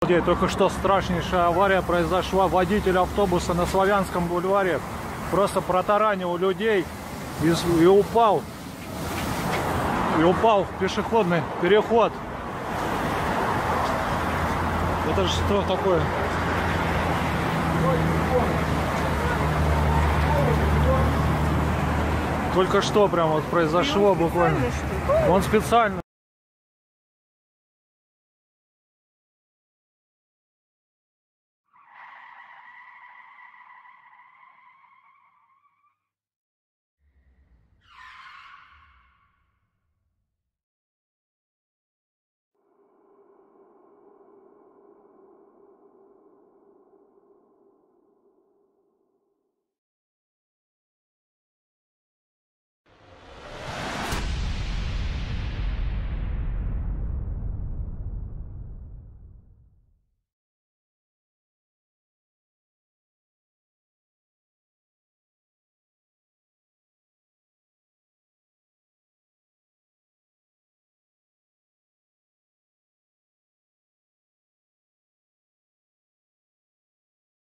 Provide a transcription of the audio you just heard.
Только что страшнейшая авария произошла. Водитель автобуса на Славянском бульваре просто протаранил людей и упал. И упал в пешеходный переход. Это же что такое? Только что прям вот произошло буквально. Он специально.